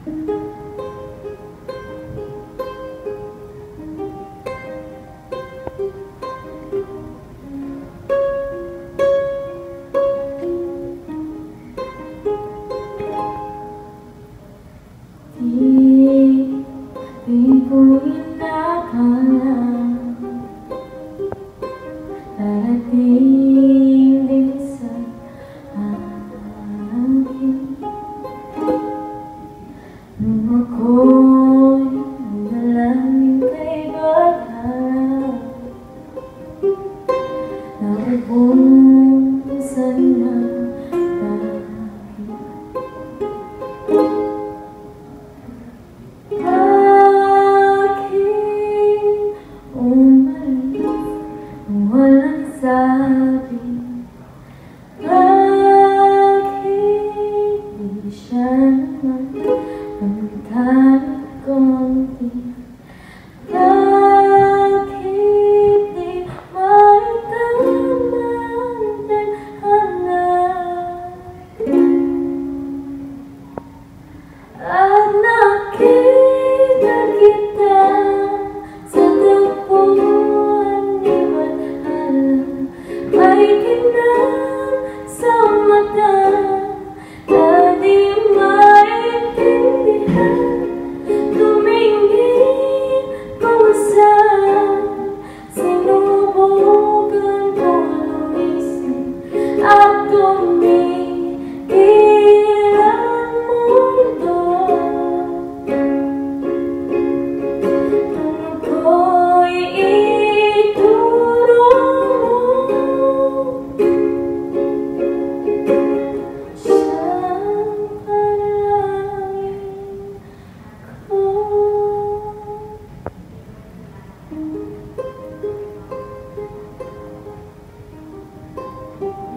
Di ko inakala darating din sa akin nung ako'y nalangin kay Bathala naubungsan na walang sabi, bakit di siya naman pagkakalit konti? Bakit di maitama ang tadhana? At nakita kita sa tagpuan ni may kinang sa mata na di maintindihan. Tumingin ko sa sinubukan ko lumisin at tumigil ang mundo. Nung ako'y ituro mo